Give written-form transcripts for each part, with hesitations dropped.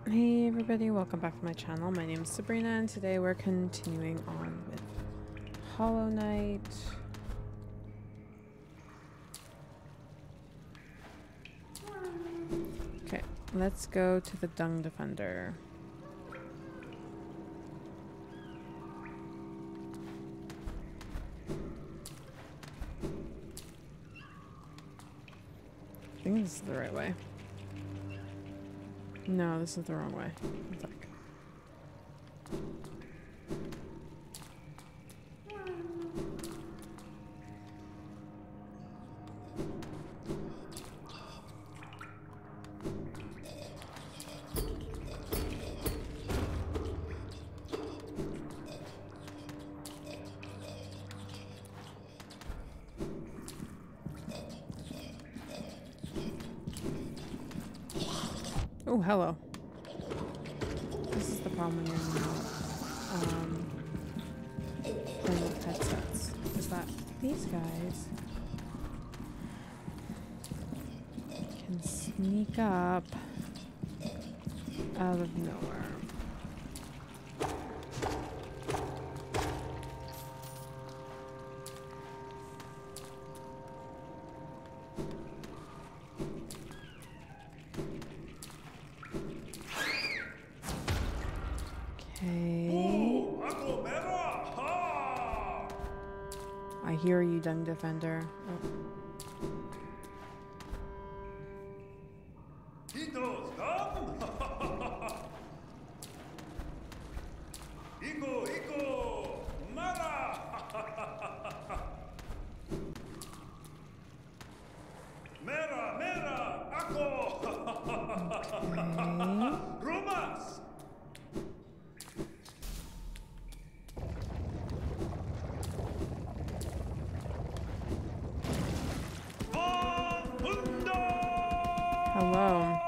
Hey everybody, welcome back to my channel. My name is Sabrina and today we're continuing on with Hollow Knight. Okay, let's go to the Dung Defender. I think this is the right way. No, this is the wrong way. One sec. Oh, hello. This is the problem when you're not playing with headsets. Is that these guys can sneak up out of nowhere. I hear you, Dung Defender. Oh. Hello.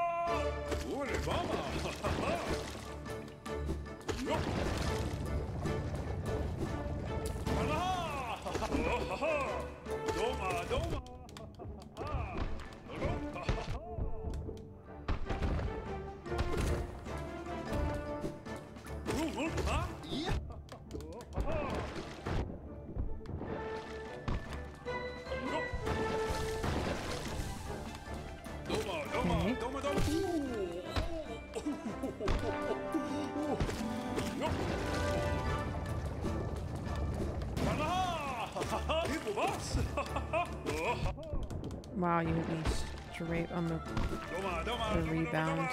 Wow, you hit me straight on the rebound.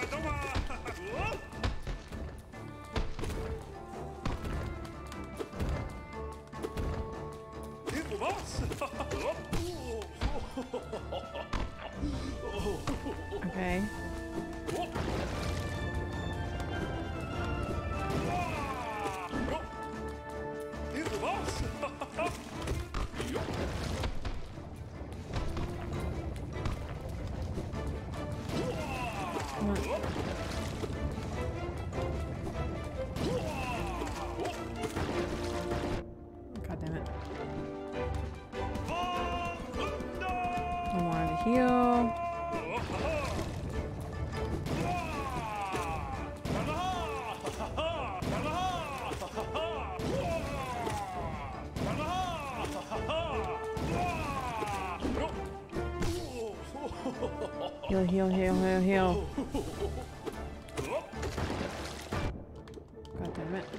Okay. God damn it. I wanted to heal. Heal, heal, heal, heal, heal. God damn it.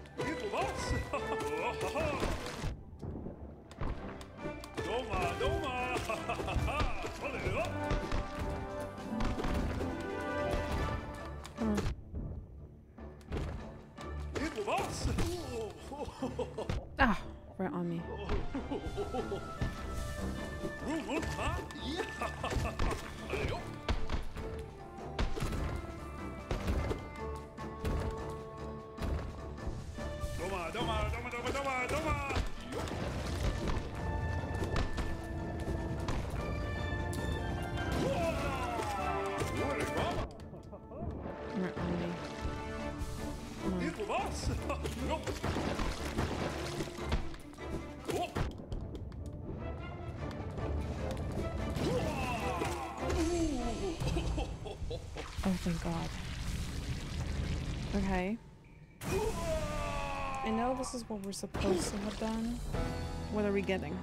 Come on. Ah, right on me. Right on me. Oh, thank God. Okay. I know this is what we're supposed to have done. What are we getting?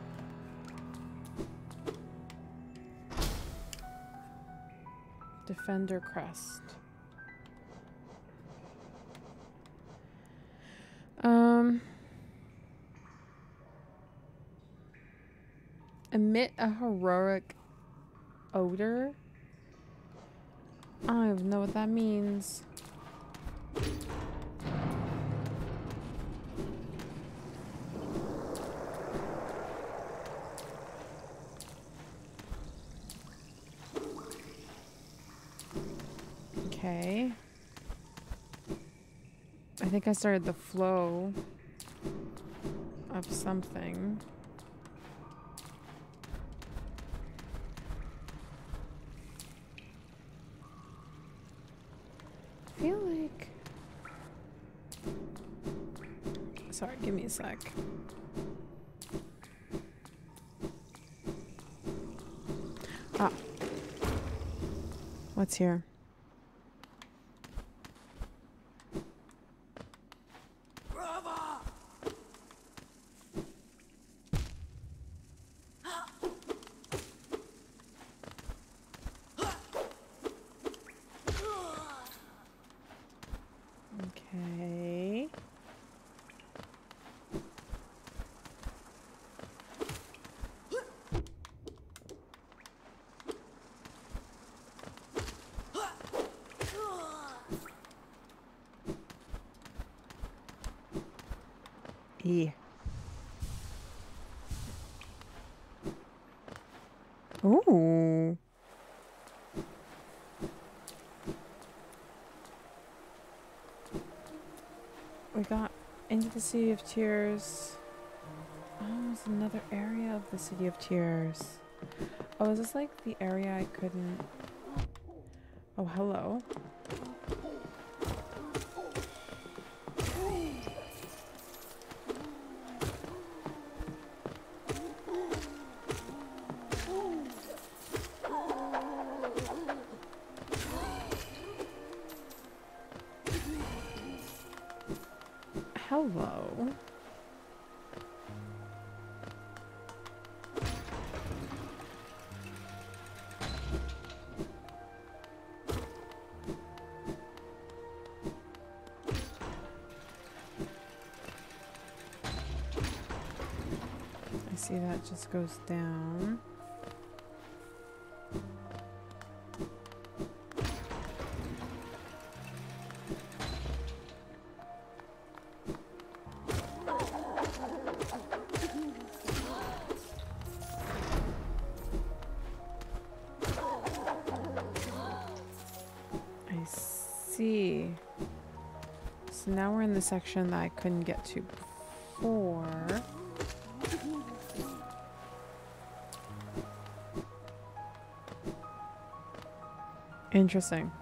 Defender crest. Emit a heroic odor? I don't even know what that means. Okay. I think I started the flow of something. I feel like... Sorry, give me a sec. Ah. What's here? Okay. E. Ooh. We got into the City of Tears. Oh, it's another area of the City of Tears. Oh, is this like the area I couldn't... Oh, hello. Hello. I see that just goes down. So now we're in the section that I couldn't get to before. Interesting.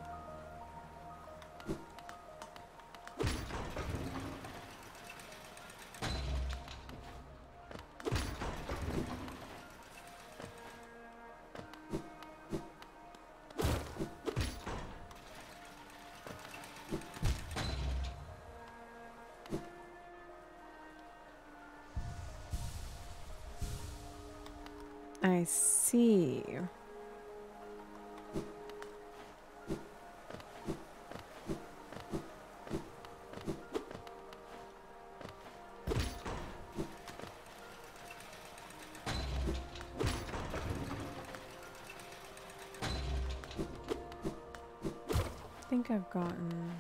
I see. I think I've gotten...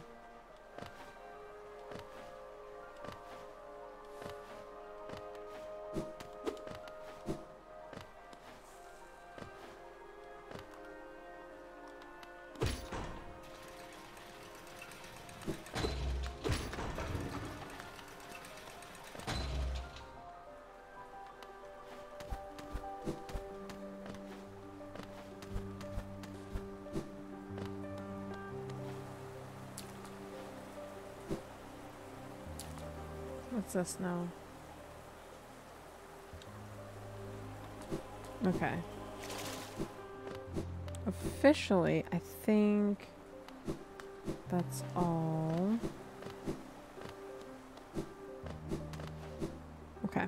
What's this now? Okay. Officially, I think that's all. Okay.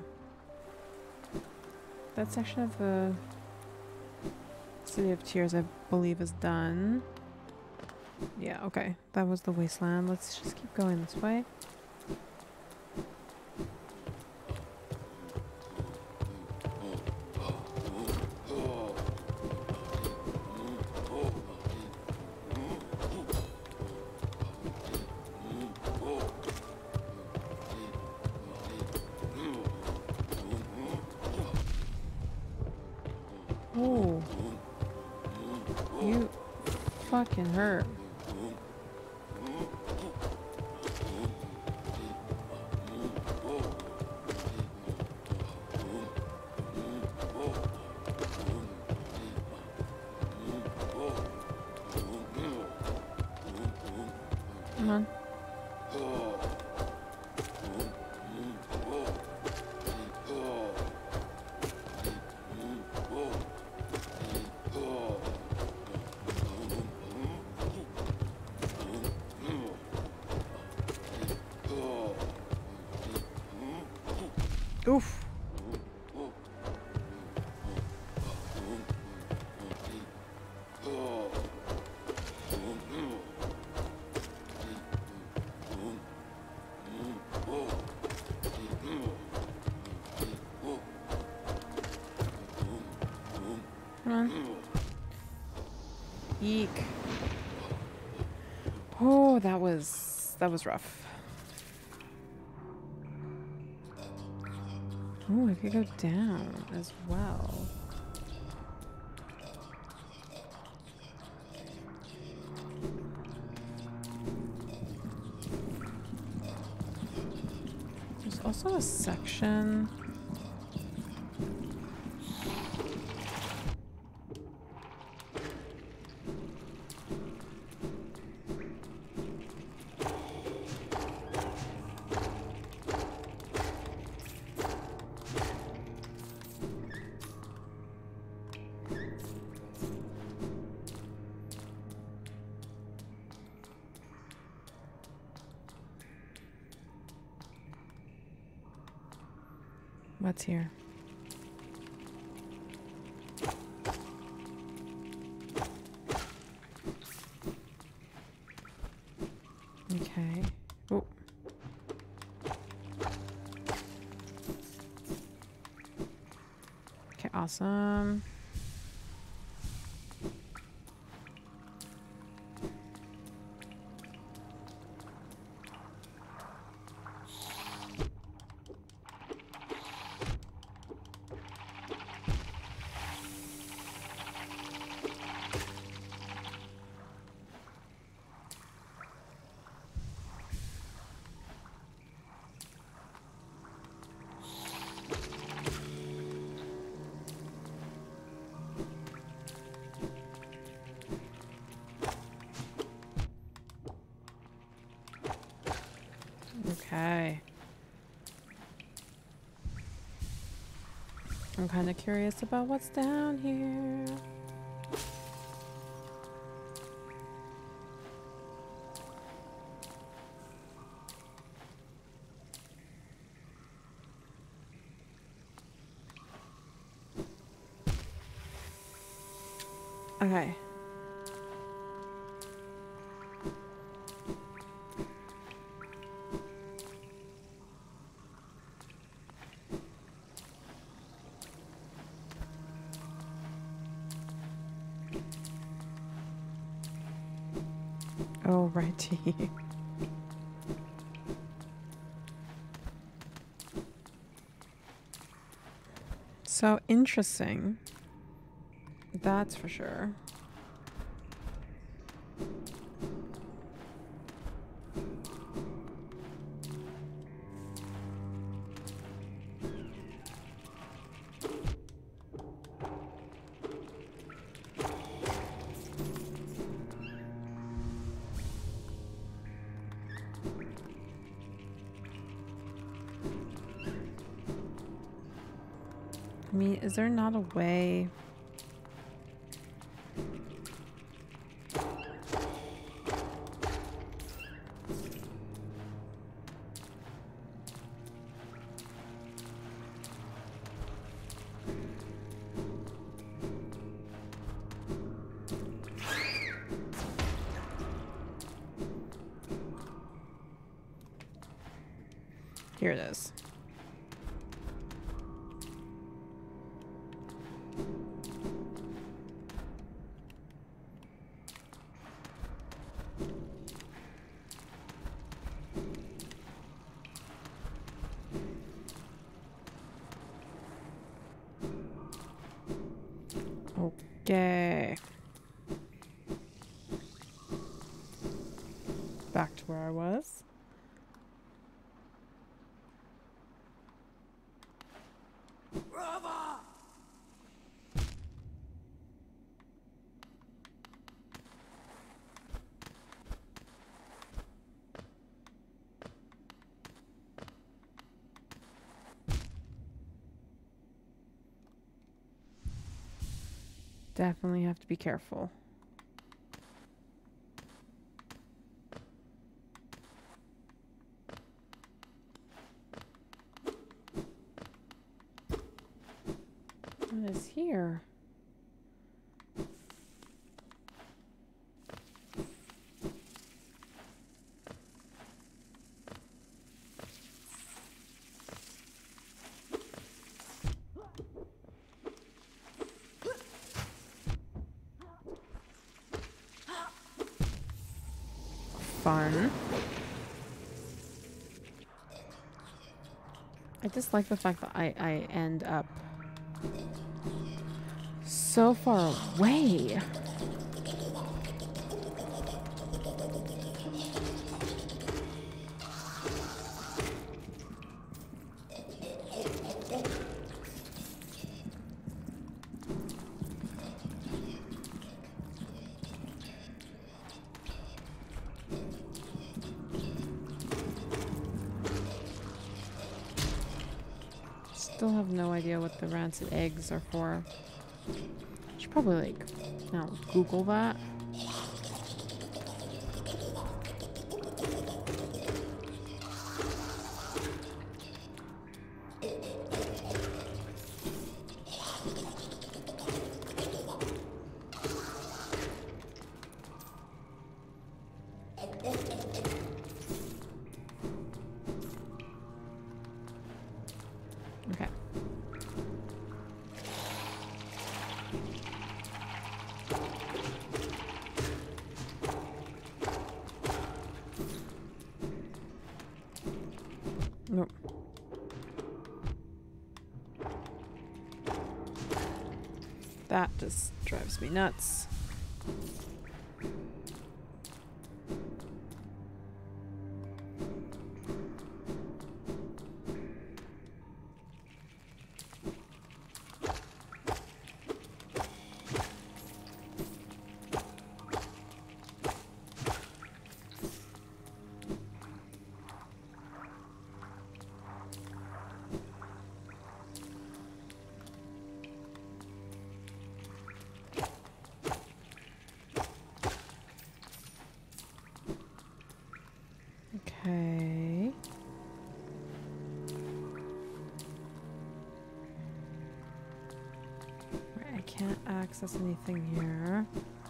That section of the City of Tears, I believe, is done. Yeah, okay. That was the wasteland. Let's just keep going this way. Oh. You fucking hurt. Come on. Oof. Come on. Eek. Oh, that was rough. Oh, I could go down as well. There's also a section. What's here? Okay. Oh. Okay, awesome. Okay. I'm kind of curious about what's down here. Okay. Oh, righty. So interesting. That's for sure. I mean, is there not a way? Here it is. Okay. Back to where I was. Definitely have to be careful. What is here? Fun. I just like the fact that I end up so far away. Still have no idea what the rancid eggs are for. Should probably like, Google that. Okay. Nope. That just drives me nuts. Okay. Right, I can't access anything here.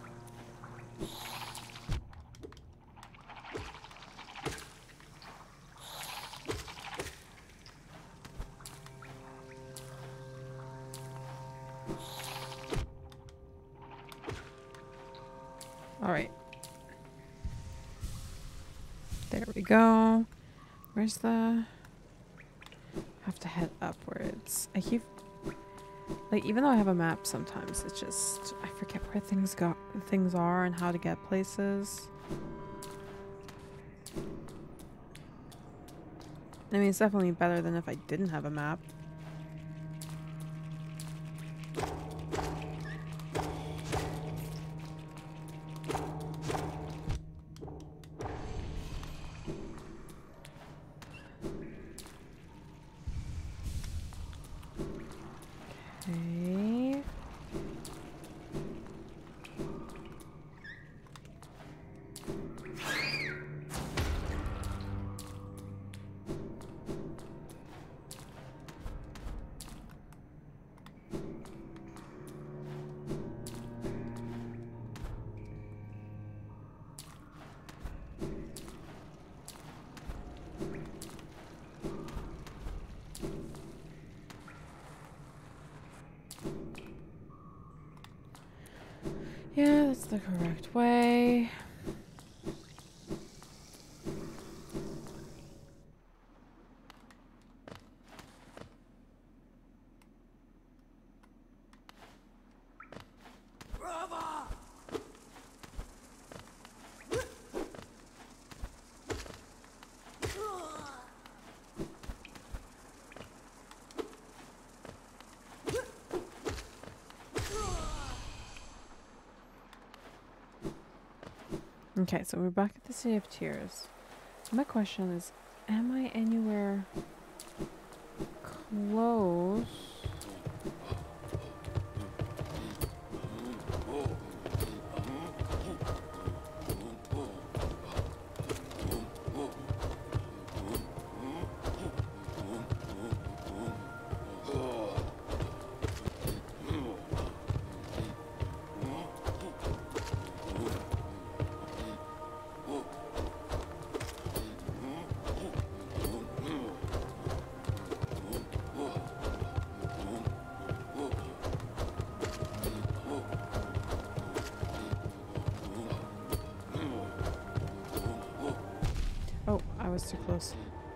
All right. There we go. Where's the... have to head upwards. I keep... like, even though I have a map sometimes, it's just... I forget where things are and how to get places. I mean, it's definitely better than if I didn't have a map. Okay. the correct way. Okay, so we're back at the City of Tears. My question is, am I anywhere close? Oh, I was too close.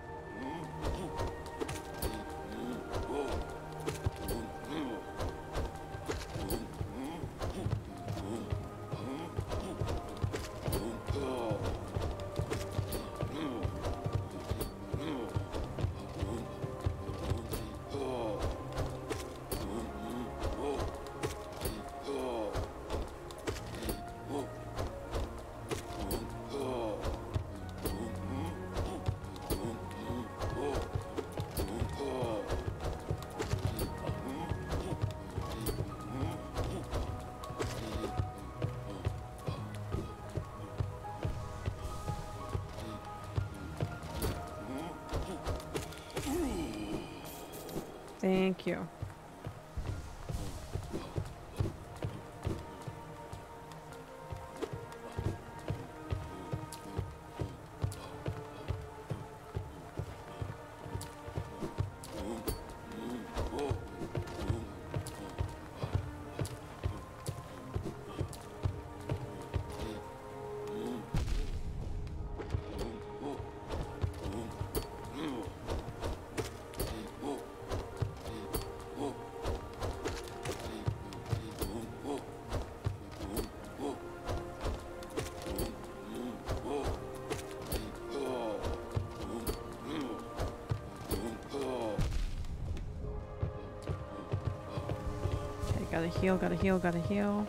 Thank you. Gotta heal, gotta heal, gotta heal.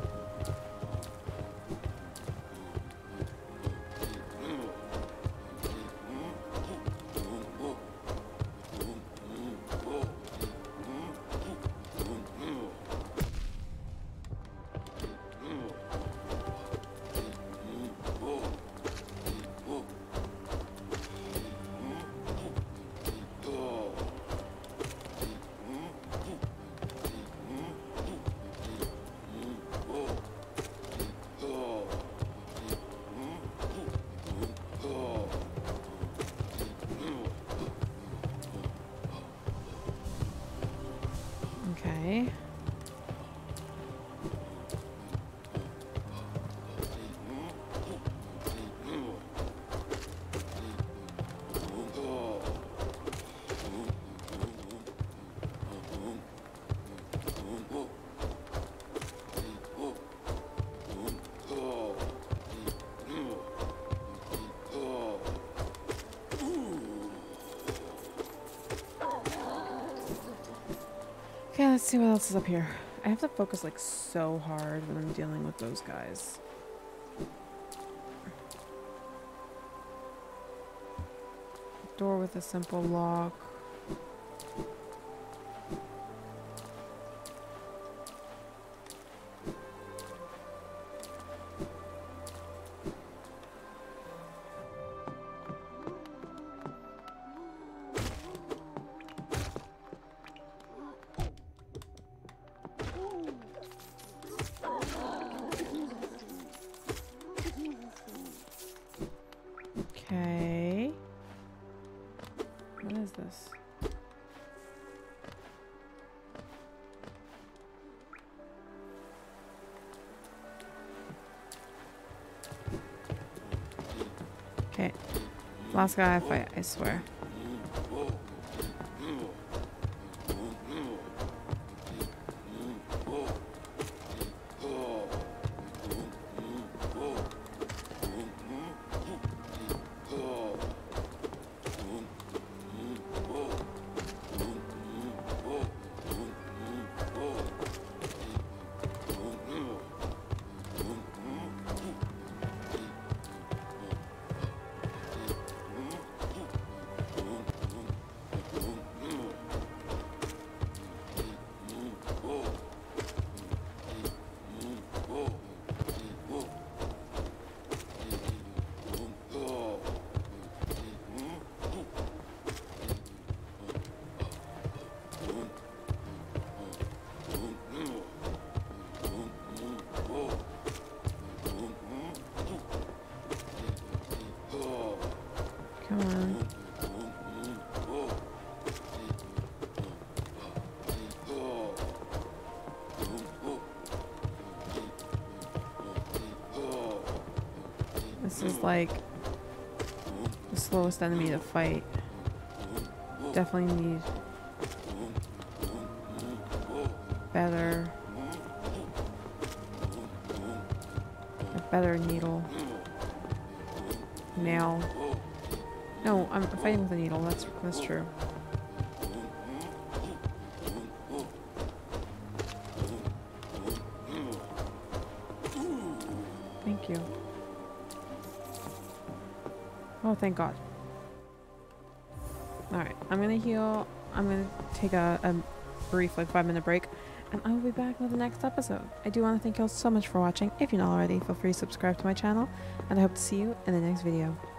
Okay. Okay, let's see what else is up here. I have to focus like so hard when I'm dealing with those guys. Door with a simple lock. Okay. What is this? Last guy I fight, I swear. Come on. This is like the slowest enemy to fight. Definitely need a better needle. Nail. No, I'm fighting with a needle. That's true. Thank you. Oh, thank God. Alright, I'm gonna heal. I'm gonna take a brief, like, 5-minute break, and I will be back with the next episode. I do want to thank you all so much for watching. If you're not already, feel free to subscribe to my channel, and I hope to see you in the next video.